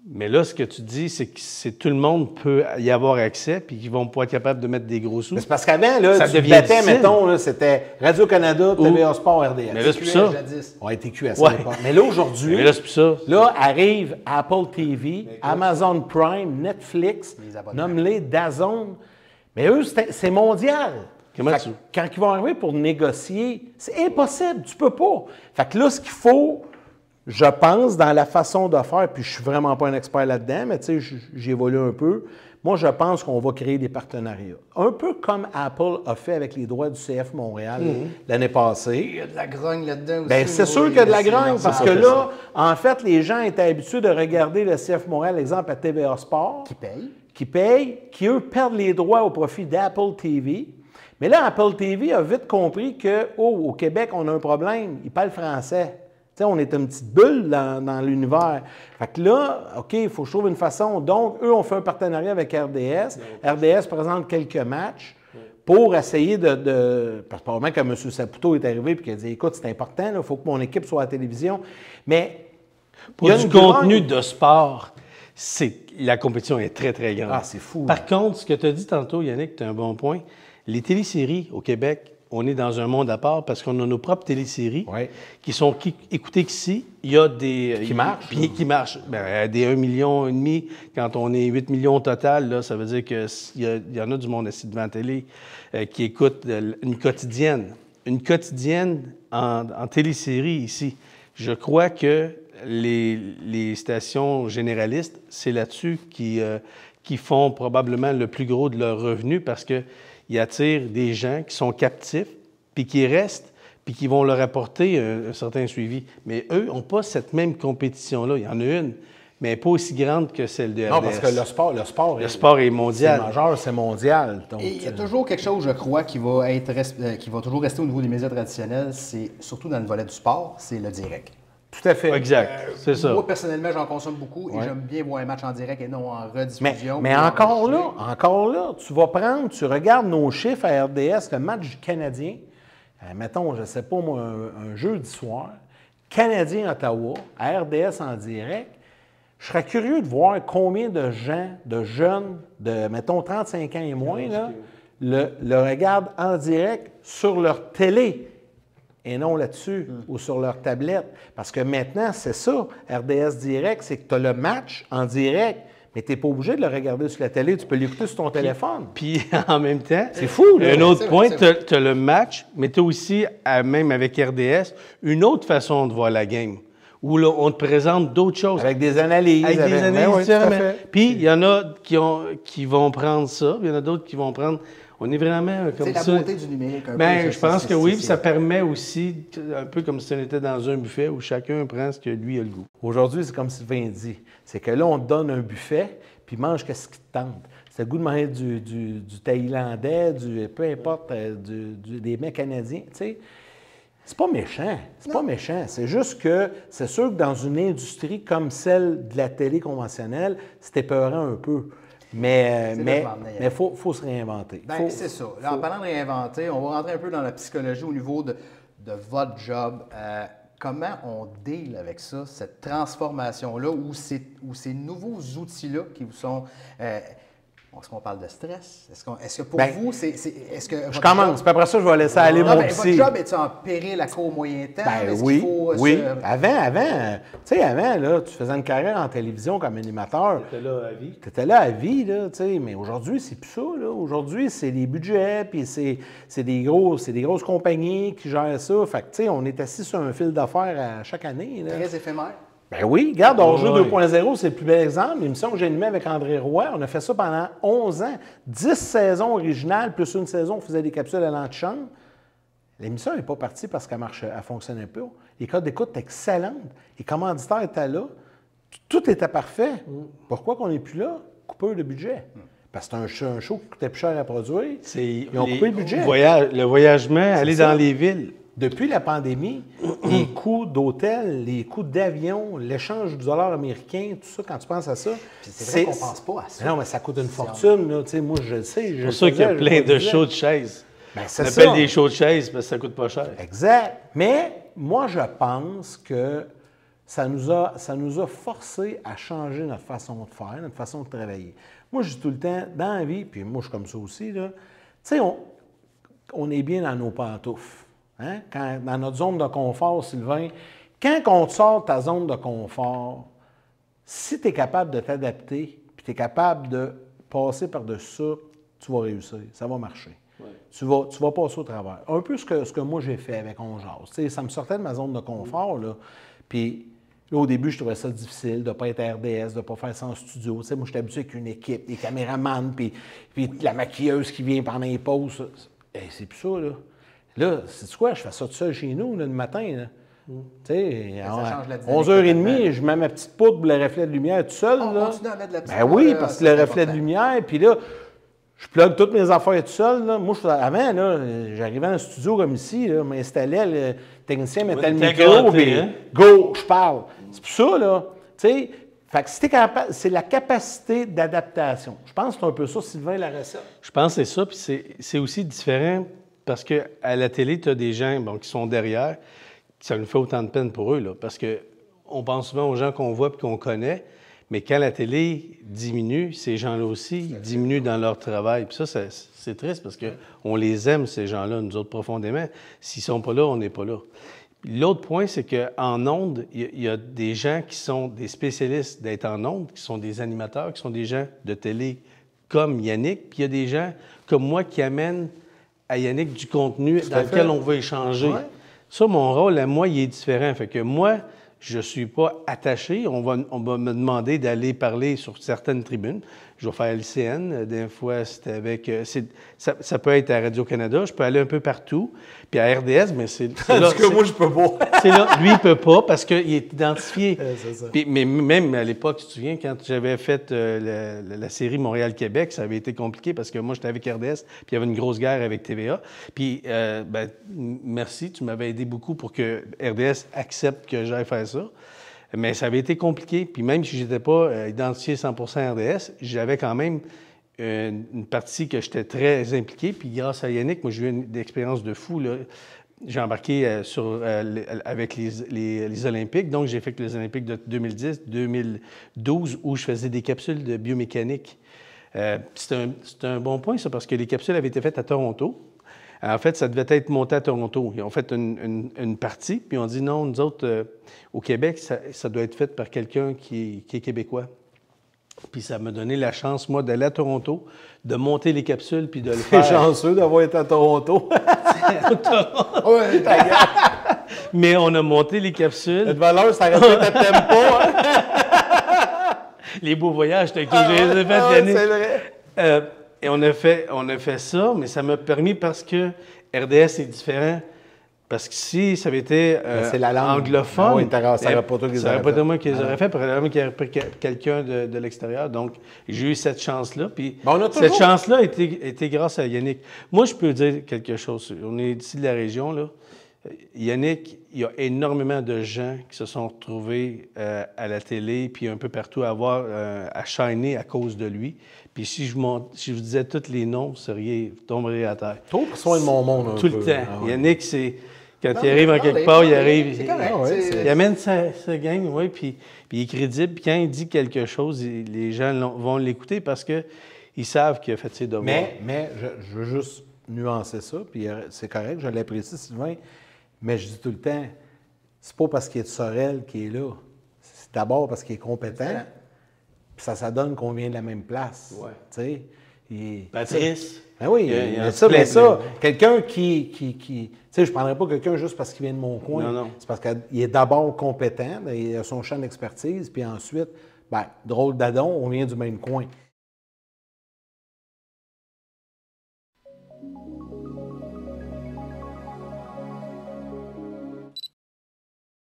Mais là, ce que tu dis, c'est que tout le monde peut y avoir accès puis qu'ils vont pas être capables de mettre des gros sous. Mais c'est parce qu'avant, là, Ça tu devient battais, difficile. mettons, là, c'était Radio-Canada, TVA Sport, RDS. Mais là, c'est plus ça. On a été QS à l'époque. Mais là, aujourd'hui, Mais là, c'est plus ça. là, arrive Apple TV, Amazon Prime, Netflix, nomme-les DAZN. Mais eux, c'est mondial. Comment Fait que quand ils vont arriver pour négocier, c'est impossible, tu peux pas. Fait que là, ce qu'il faut, je pense, dans la façon de faire, puis je suis vraiment pas un expert là-dedans, mais tu sais, j'ai évolué un peu. Moi, je pense qu'on va créer des partenariats. Un peu comme Apple a fait avec les droits du CF Montréal l'année passée. Il y a de la grogne là-dedans aussi. Bien, c'est sûr qu'il y a de la grogne, parce que là, en fait, les gens étaient habitués de regarder le CF Montréal, exemple, à TVA Sport. Qui payent, qui, eux, perdent les droits au profit d'Apple TV. Mais là, Apple TV a vite compris que, au Québec, on a un problème. Ils parlent français. Tu sais, on est une petite bulle dans l'univers. Fait que là, OK, il faut que je trouve une façon. Donc, eux ont fait un partenariat avec RDS. RDS présente quelques matchs pour essayer parce que probablement que M. Saputo est arrivé et qu'il a dit, écoute, c'est important, il faut que mon équipe soit à la télévision. Mais pour du contenu de sport, la compétition est très, très grande. Ah, c'est fou. Par contre, ce que tu as dit tantôt, Yannick, tu as un bon point. Les téléséries au Québec, on est dans un monde à part parce qu'on a nos propres téléséries qui sont écoutées ici. Il y a des... Qui marchent. Qui marchent. Bien, des 1,5 million, quand on est 8 millions au total, là, ça veut dire qu'il y en a du monde assis devant la télé qui écoute une quotidienne. Une quotidienne en télésérie ici. Je crois que les stations généralistes, c'est là-dessus qui font probablement le plus gros de leurs revenus parce qu'ils attirent des gens qui sont captifs, puis qui restent, puis qui vont leur apporter un certain suivi. Mais eux n'ont pas cette même compétition-là. Il y en a une, mais pas aussi grande que celle de RDS. Non, parce que le sport est mondial. C'est majeur, c'est mondial. Donc, et il y a toujours quelque chose, je crois, qui va toujours rester au niveau des médias traditionnels, c'est surtout dans le volet du sport, c'est le direct. Tout à fait. Exact, c'est ça. Moi, personnellement, j'en consomme beaucoup et j'aime bien voir un match en direct et non en rediffusion. Mais encore là, tu regardes nos chiffres à RDS, le match du Canadien, mettons, je ne sais pas moi, un jeudi soir, Canadien-Ottawa, à RDS en direct, je serais curieux de voir combien de gens, de jeunes, de, mettons, 35 ans et moins, là, le regardent en direct sur leur télé. Et non là-dessus, ou sur leur tablette. Parce que maintenant, c'est ça, RDS Direct, c'est que tu as le match en direct, mais tu n'es pas obligé de le regarder sur la télé, tu peux l'écouter sur ton téléphone. Puis en même temps, c'est fou, là. Un autre point, tu as le match, mais tu as aussi, même avec RDS, une autre façon de voir la game, où là, on te présente d'autres choses. Avec des analyses. Avec des analyses différemment. Puis il y en a qui vont prendre ça, puis il y en a d'autres qui vont prendre... On est vraiment comme ça. C'est la beauté du numérique. Bien, je pense que oui, puis ça permet aussi, un peu comme si on était dans un buffet où chacun prend ce que lui a le goût. Aujourd'hui, c'est comme Sylvain dit. C'est que là, on te donne un buffet, puis mange qu'est-ce qui te tente. C'est le goût de manger du Thaïlandais, peu importe, des mets canadiens, tu sais. C'est pas méchant. C'est pas méchant. C'est juste que c'est sûr que dans une industrie comme celle de la télé conventionnelle, c'est épeurant un peu. Mais il faut se réinventer. Bien, c'est ça. Là, en parlant de réinventer, on va rentrer un peu dans la psychologie au niveau de votre job. Comment on deal avec ça, cette transformation-là, ou ces nouveaux outils-là qui vous sont... Est-ce qu'on parle de stress? Est-ce que pour vous, est-ce que... Je commence, puis après ça, je vais laisser aller mon petit... Votre job est-il en péril à court moyen terme? Ben oui, oui. Avant, tu sais, là, tu faisais une carrière en télévision comme animateur. Tu étais là à vie. Tu étais là à vie, là, tu sais, mais aujourd'hui, c'est plus ça, là. Aujourd'hui, c'est des budgets, puis c'est des grosses compagnies qui gèrent ça. Fait que, tu sais, on est assis sur un fil d'affaires à chaque année, là. Très éphémère. Ben oui, regarde, Hors-jeu 2.0, c'est le plus bel exemple. L'émission que j'ai animée avec André Roy, on a fait ça pendant 11 ans. 10 saisons originales, plus une saison, on faisait des capsules à l'antichambre. L'émission n'est pas partie parce qu'elle fonctionnait pas. Les codes d'écoute étaient excellentes. Les commanditaires étaient là. Tout était parfait. Pourquoi qu'on n'est plus là? Coupeur de budget. Parce que c'est un show qui coûtait plus cher à produire. Ils ont coupé le budget. Le voyagement, aller dans les villes. Depuis la pandémie, les coûts d'hôtel, les coûts d'avion, l'échange du dollar américain, tout ça, quand tu penses à ça... C'est vrai qu'on ne pense pas à ça. Non, mais ça coûte une fortune. Là, moi, je le sais. C'est pour ça qu'il y a plein de shows de chaises. Ben, on appelle des shows de chaises parce que ça ne coûte pas cher. Exact. Mais moi, je pense que ça nous a forcé à changer notre façon de faire, notre façon de travailler. Moi, je dis tout le temps, dans la vie, puis moi, je suis comme ça aussi, tu sais, on est bien dans nos pantoufles. Hein? Dans notre zone de confort, Sylvain, quand on te sort de ta zone de confort, si tu es capable de t'adapter, puis tu es capable de passer par-dessus ça, tu vas réussir, ça va marcher. Ouais. Tu vas passer au travers. Un peu ce que moi j'ai fait avec On Jase. Tu sais, ça me sortait de ma zone de confort, là. Puis là, au début, je trouvais ça difficile de ne pas être à RDS, de ne pas faire ça en studio. Tu sais, moi, je suis habitué avec une équipe, des caméramans, puis la maquilleuse qui vient pendant les pauses. C'est plus ça, là. Là, c'est quoi? Je fais ça tout seul chez nous, là, le matin, là. Tu sais, à 11h30, je mets ma petite poudre pour le reflet de lumière tout seul, là. Continue à mettre de la petite ben oui, parce que le reflet de lumière, puis là, je plug toutes mes affaires tout seul, là. Moi, avant, là, j'arrivais dans le studio comme ici, là, m'installais, le technicien mettait le micro, puis go, je parle. C'est plus ça, là. Tu sais, fait que si t'es capable, c'est la capacité d'adaptation. Je pense que c'est un peu ça, Sylvain, la recette. Je pense que c'est ça, puis c'est aussi différent parce qu'à la télé, tu as des gens qui sont derrière, ça nous fait autant de peine pour eux, là, parce qu'on pense souvent aux gens qu'on voit et qu'on connaît, mais quand la télé diminue, ces gens-là aussi diminuent dans leur travail. Puis ça, c'est triste parce qu'on les aime, ces gens-là, nous autres, profondément. S'ils ne sont pas là, on n'est pas là. L'autre point, c'est qu'en ondes, il y a des gens qui sont des spécialistes d'être en ondes, qui sont des animateurs, qui sont des gens de télé comme Yannick, puis il y a des gens comme moi qui amènent à Yannick du contenu dans lequel on va échanger. Ouais. Ça, mon rôle, à moi, il est différent. Fait que moi, je ne suis pas attaché. On va me demander d'aller parler sur certaines tribunes. Je vais faire LCN. Des fois, c'était avec... ça peut être à Radio-Canada. Je peux aller un peu partout. Puis à RDS, mais c'est là... Parce que moi, je peux pas. C'est là. Lui, il ne peut pas parce qu'il est identifié. C'est ça. Puis, mais même à l'époque, tu te souviens, quand j'avais fait la série Montréal-Québec, ça avait été compliqué parce que moi, j'étais avec RDS, puis il y avait une grosse guerre avec TVA. Puis, merci, tu m'avais aidé beaucoup pour que RDS accepte que j'aille faire ça. Mais ça avait été compliqué. Puis même si je n'étais pas identifié 100% RDS, j'avais quand même une partie que j'étais très impliqué. Puis grâce à Yannick, moi, j'ai eu une expérience de fou, là. J'ai embarqué avec les Olympiques. Donc, j'ai fait les Olympiques de 2010, 2012, où je faisais des capsules de biomécanique. C'est un bon point, ça, parce que les capsules avaient été faites à Toronto. En fait, ça devait être monté à Toronto. Ils ont fait une partie, puis on dit non, nous autres, au Québec, ça doit être fait par quelqu'un qui est québécois. Puis ça m'a donné la chance, moi, d'aller à Toronto, de monter les capsules, puis de le faire. T'es chanceux d'avoir été à Toronto. Oui, mais on a monté les capsules. Cette valeur, ça répète à tempo. Hein? Les beaux voyages, t'as que je les ai fait l'année. C'est vrai. Et on a fait ça, mais ça m'a permis parce que RDS est différent. Parce que si ça avait été anglophone, ça n'aurait pas toi qui les aurait fait. Ça n'aurait pas moi qui les aurait fait, probablement qu'il y aurait pris quelqu'un de l'extérieur. Donc, j'ai eu cette chance-là. Puis cette chance-là était grâce à Yannick. Moi, je peux dire quelque chose. On est ici de la région, là. Yannick, il y a énormément de gens qui se sont retrouvés à la télé puis un peu partout à shiner à cause de lui. Puis si je vous disais tous les noms, vous tomberiez à terre. Trop pour soin de mon monde un tout peu. Le temps. Ah ouais. Yannick, c'est... Quand il arrive en quelque part, il arrive... Il amène sa gang, oui, puis il est crédible. Puis quand il dit quelque chose, les gens vont l'écouter parce qu'ils savent qu'il a fait ses devoirs. Mais je veux juste nuancer ça, puis c'est correct, je l'apprécie, Sylvain. Mais je dis tout le temps, c'est pas parce qu'il est de Sorel qu'il est là. C'est d'abord parce qu'il est compétent. Puis ça donne qu'on vient de la même place. Ouais. Tu sais. Patrice. Ben oui, quelqu'un qui tu sais, je ne prendrais pas quelqu'un juste parce qu'il vient de mon coin. Non. C'est parce qu'il est d'abord compétent, il a son champ d'expertise, puis ensuite, drôle d'adon, on vient du même coin.